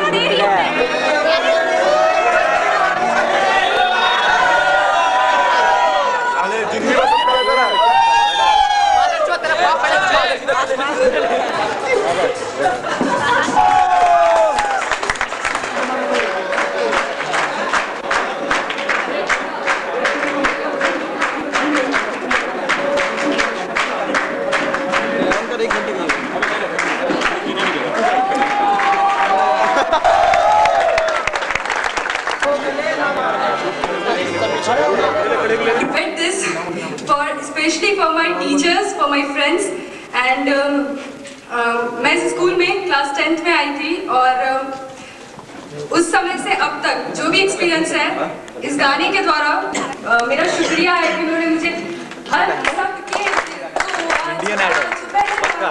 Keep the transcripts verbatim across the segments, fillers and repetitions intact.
This for especially for my teachers, for my friends, and um, uh, मैं इस school में class tenth में आई थी और uh, उस समय से अब तक जो भी एक्सपीरियंस है इस गाने के द्वारा uh, मेरा शुक्रिया है कि उन्होंने मुझे हर सबके इंडियन आइडल पक्का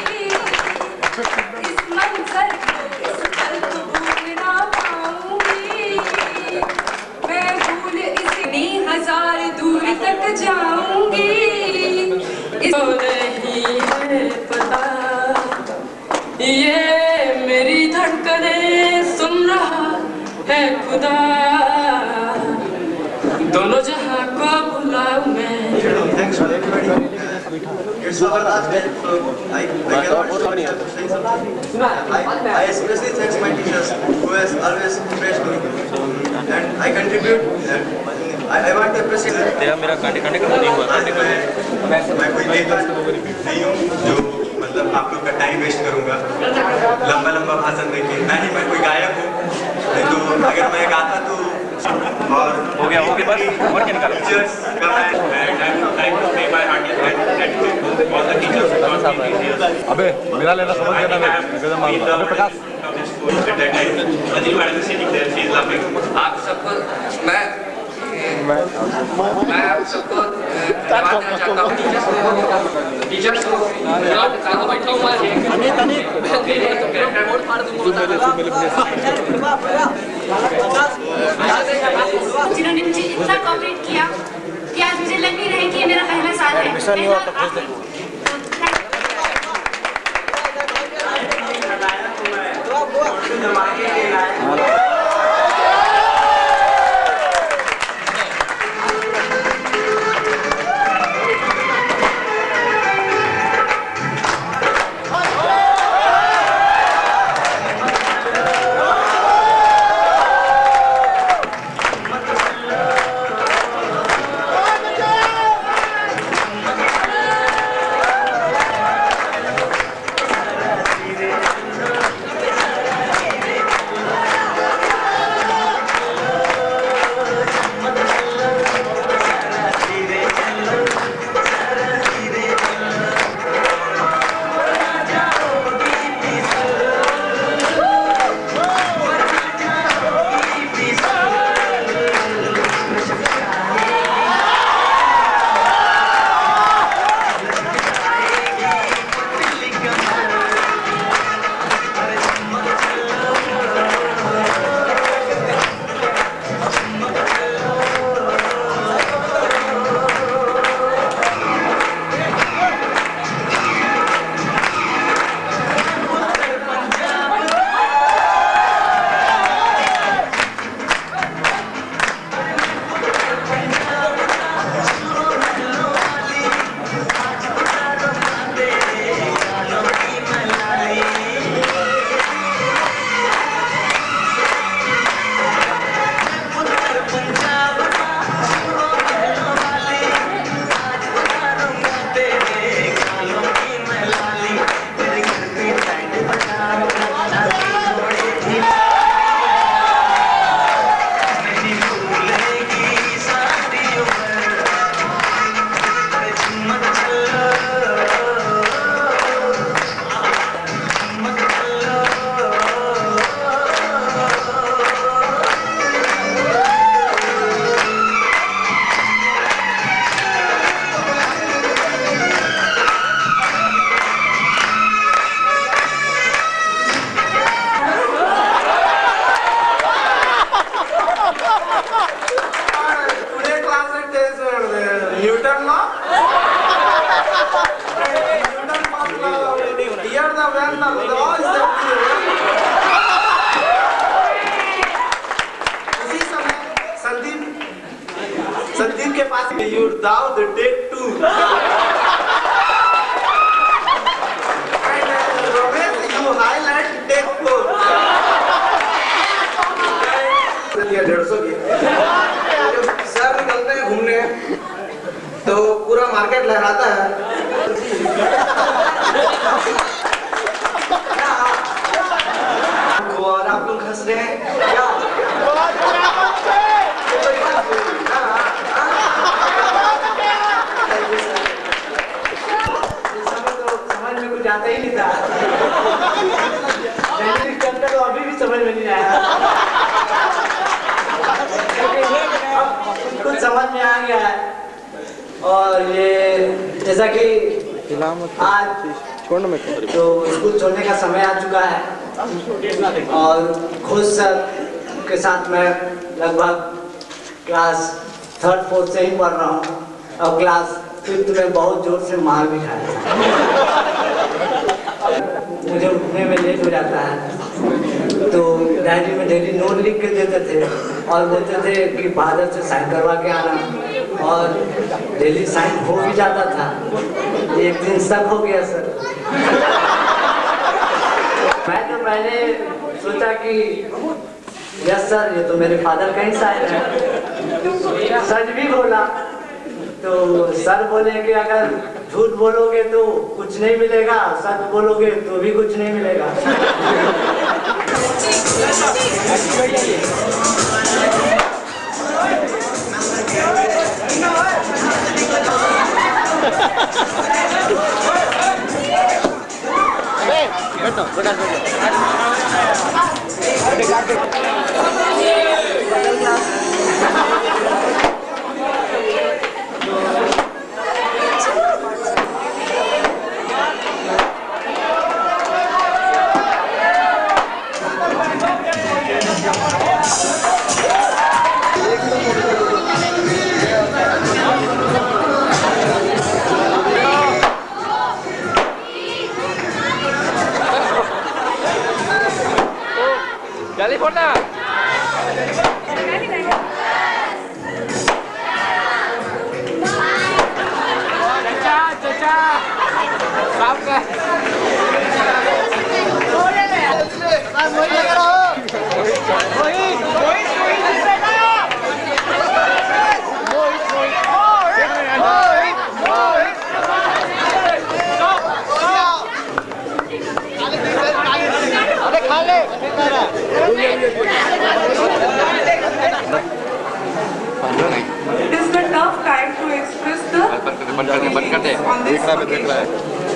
इस मंजर को इस पल को भूल ना पाऊंगी मैं भूल इतनी हजार दूर तक जाऊंगी इसको नहीं है पता ये मेरी धड़कनें सुन रहा है खुदा दोनों जहां को बुलाऊं मैं It's our last day, so I, I cannot say something. I, I especially thank my teachers who has always praised me, and I contribute. And I, I want to appreciate. तेरा मेरा कांटे कांटे का नहीं हुआ कांटे कांटे मैं मैं कोई नेता नहीं हूँ जो मतलब आप लोग का टाइम वेस्ट करूँगा लंबा लंबा भाषण देके ना ही मैं कोई गायक हूँ नहीं तो अगर मैं गाता तो और हो गया हो गया बस और क्या निकालो टीचर्स का मैं I will pay my hearty gratitude to all the teachers who taught me these years. अबे मेरा लेना समझ गया ना मैं गजब मार अबे Prakash Anil madam sitting there, she is laughing. आप सबको मैं मैं आप सबको धन्यवाद देना चाहता हूँ टीचर्स को सालों बैठा हुआ है अनित अनित रिपोर्ट मार दूँगा जिन्होंने मुझे इतना कोऑपरेट किया कि आज मुझे लग नहीं रहा है कि ये मेरा पहला साल है मिशन नहीं हुआ तो भेज दे आप लोग हंस रहे हैं क्या? समझ में कुछ आता ही नहीं था। तो अभी भी समझ में नहीं आया। कुछ समझ में आ गया है। और ये जैसा कि आज छोड़ने में तो स्कूल छोड़ने का समय आ चुका है और खुद सर के साथ मैं लगभग क्लास थर्ड फोर्थ से ही पढ़ रहा हूँ और क्लास फिफ्थ में बहुत जोर से मार भी खाया। मुझे उठने में लेट हो जाता है तो डायरी में डेली नोट लिख के देते थे और बोलते थे कि फादर से साइन करवा के आना और डेली साइन हो भी जाता था। एक दिन सब हो गया सर। मैं तो मैंने सोचा कि यस सर ये तो मेरे फादर का ही साइन है। सच भी बोला तो सर बोले कि अगर झूठ बोलोगे तो कुछ नहीं मिलेगा, सच बोलोगे तो भी कुछ नहीं मिलेगा। California. Caca, caca. Sao kìa. It is the tough time to express the feelings on this occasion.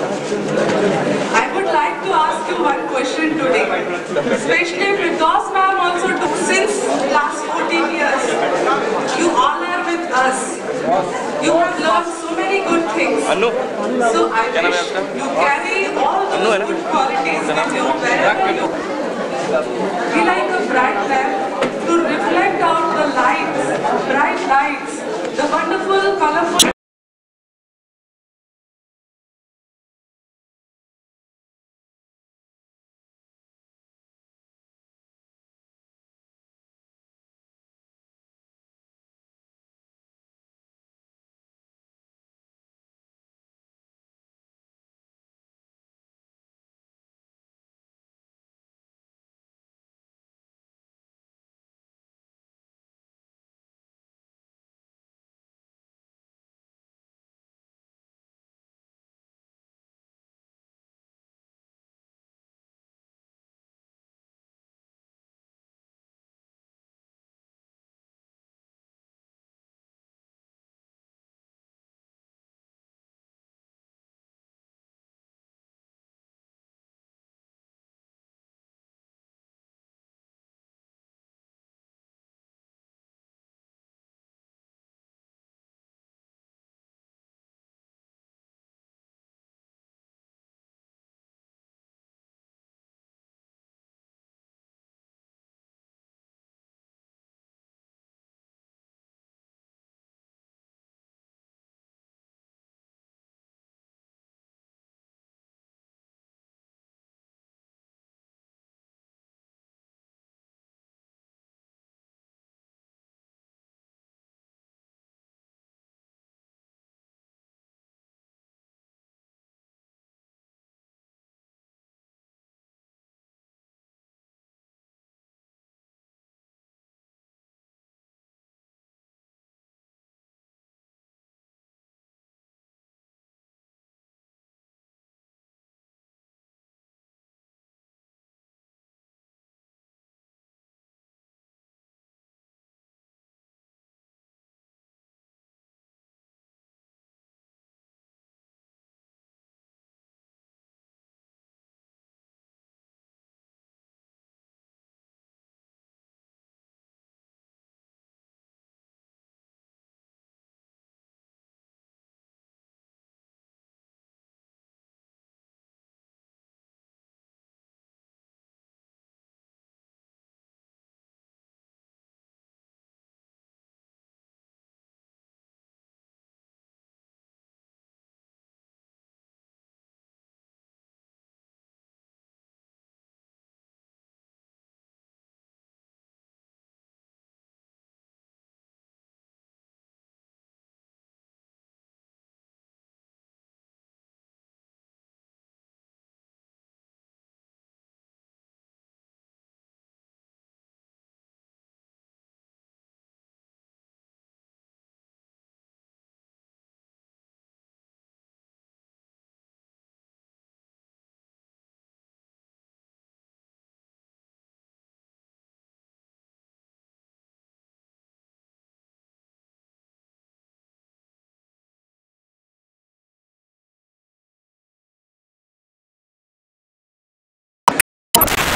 I would like to ask you one question today, especially Firdaus ma'am also too. Since last fourteen years, you all are with us. You have learned so many good things. So I wish you carry all those good qualities with you wherever you go. Be like a bright lamp to reflect out the lights, bright lights, the wonderful, colorful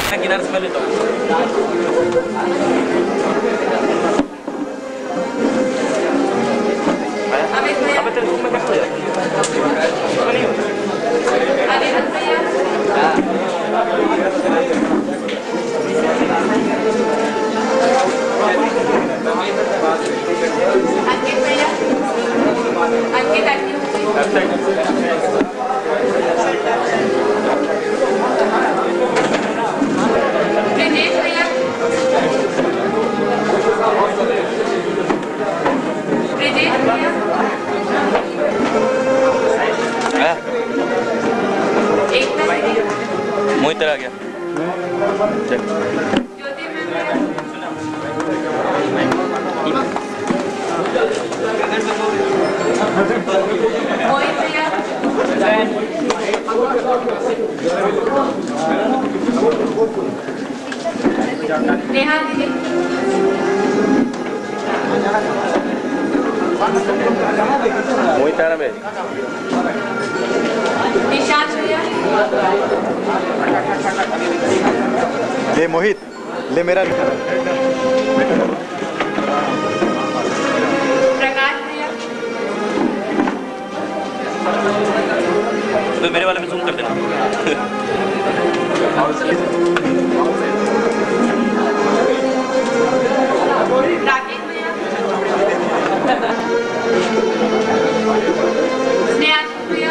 किनारे से मैं लेता हूँ। अबे तेरे room में कैसे ले रखी है? अंकित भैया, अंकित ब्रिजेश भैया, ब्रिजेश भैया, एक मिनट, मोहित तेरा आ गया। ज्योति मैम, मोहित भैया, नेहा दीदी, मोहित तेरा में निशांत भैया, ले मोहित ले मेरा प्रकाश भैया, तो मेरे वाले में जूम कर देना। राकेश भैया, स्नेहांशु भैया,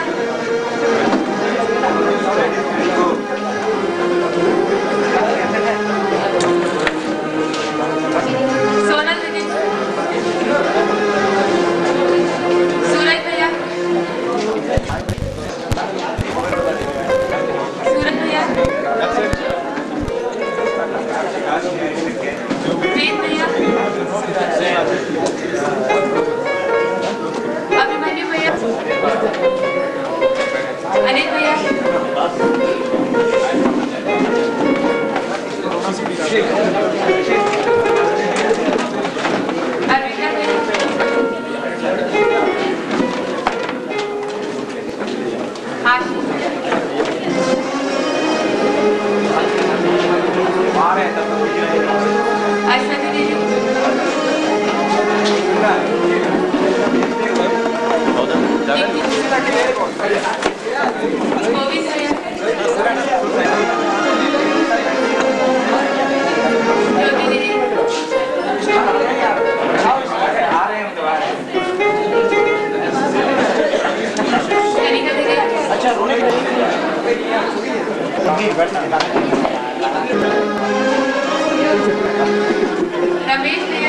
सोनल दीदी, सूरज भैया, सूरज भैया, वेद भैया, अभिमन्यु भैया, अनिल भैया, अरविंदा भैया, आशीष अश्वती दीदी, गोविंद भैया, ज्योति दीदी, कनिका दीदी, रमेश भैया,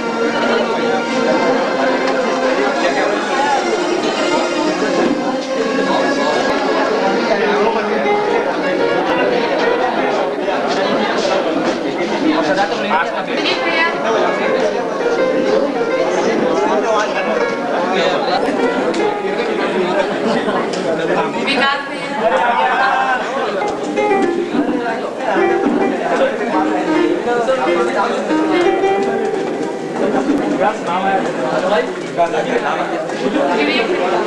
दिलीप भैया, विकास भैया, विवेक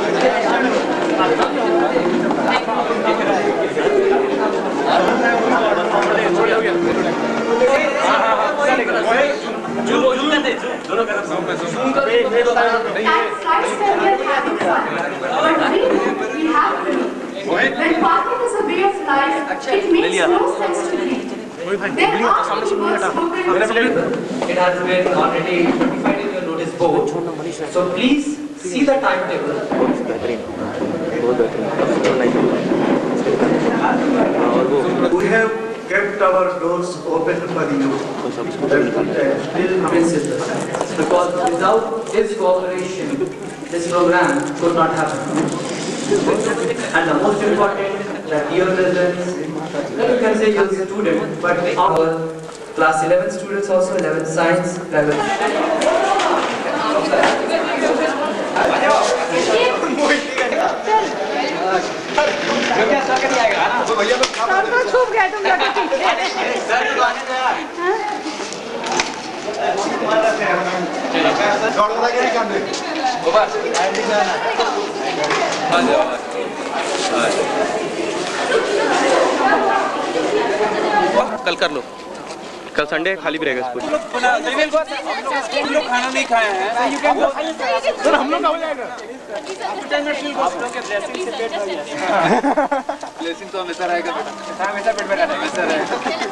When parking is a way of life, it makes no sense to leave. There are many words spoken. It has been already notified in your notice board. So please see the timetable. We have kept our doors open for you. Because without his cooperation, this program could not happen. And the most important, that dear residents, then you can say you're a student, but our class eleven students also, eleven science, eleven. छूप गए तुम लोग हाँ कल कर लो, कल Sunday खाली भी रहेगा स्कूल। हम लोग खाना नहीं खाए हैं सर, हम लोग का हो जाएगा। आप लोग के ब्लेसिंग से पेट भर गया। ब्लेसिंग तो हमेशा रहेगा बेटा, हमेशा पेट में रहेगा, हमेशा रहेगा।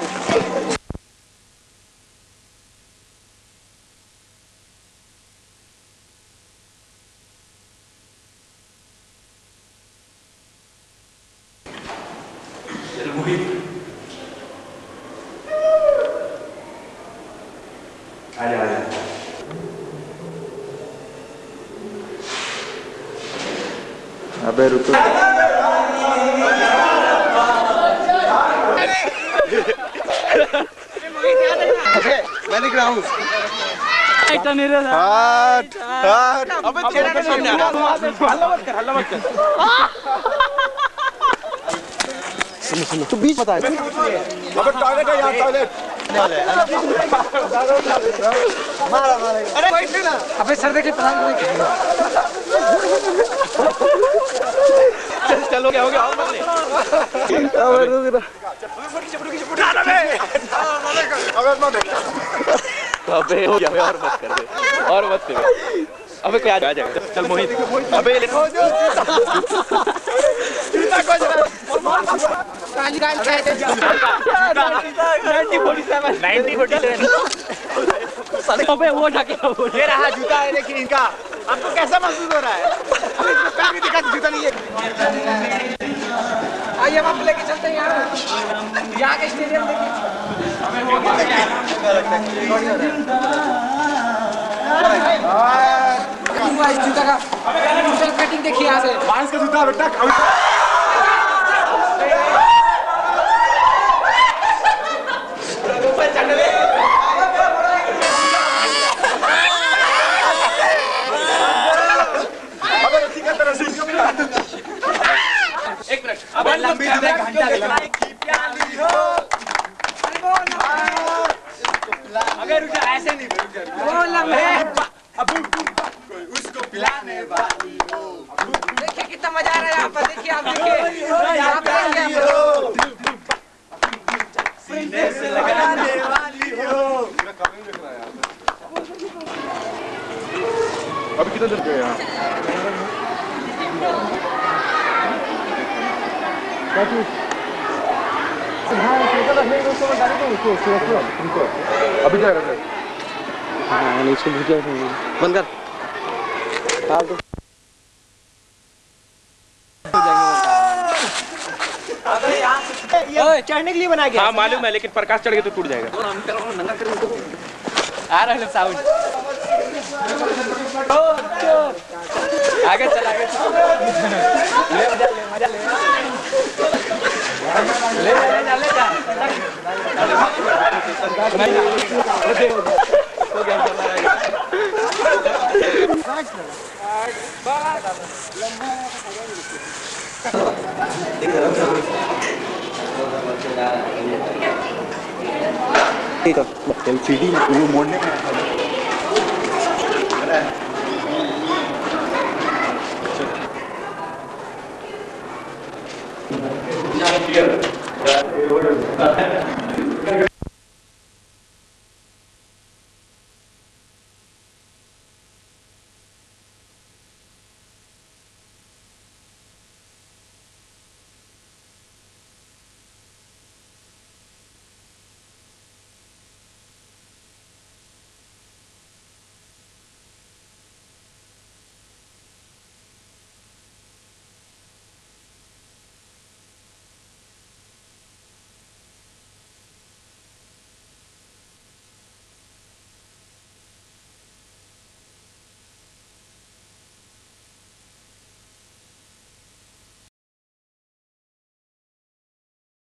अबे रुको। मैं लिख रहा हूँ। हट हट। अबे तेरे के सामने आ रहा है। हल्ला मत कर, हल्ला मत कर। सुनो सुनो। तू बीच बता। अबे टॉयलेट है यहाँ, टॉयलेट। मारा मारेगा। अरे बैठ ना। अबे सर देखिए पता नहीं। चल चलो, क्या हो गया? और मत ले। अबे रुक ना। अबे हो गया, और मत कर दे, और मत कर। अबे क्या आ जाएगा? चल मोहित। अबे लिखो जो अबे वो ढके ये रहा जूता है, लेकिन इनका आपको कैसा महसूस हो रहा है? अबे इसमें पैर भी दिखा, जूता नहीं है। आइए हम आपको लेके चलते हैं यार, यहाँ के स्टेडियम देखिए। इस जूता का कटिंग देखिए यहाँ से। बांस का जूता बेटा। एक मिनट, अब लंबी घंटा अगर रुक जा, ऐसे नहीं रुक जा। अब उसको पिलाने वाली हो। देखिए कितना मजा आ रहा है यहाँ पर, देखिए आप देखिए यहाँ पे सीने से लगाने वाली हो। अभी कितना दिन गए यहाँ? क्या चीज? हाँ, छोटा रखने को उसको बता रहे थे उसको, उसको, उसको, उनको। अभी जा रहे थे। हाँ, नहीं इसको भूख लगी है। बंद कर। आप तो ओए चढ़ने के लिए बना गया। हाँ मालूम है, लेकिन प्रकाश चढ़ गया तो टूट जाएगा। आ रहा है साउंड। आगे चल, आगे चल। ले मजा ले, मजा ले। ले ले ले ले जा। हो गया ठीक है, एलसीडी वो मोड़ने में Yeah.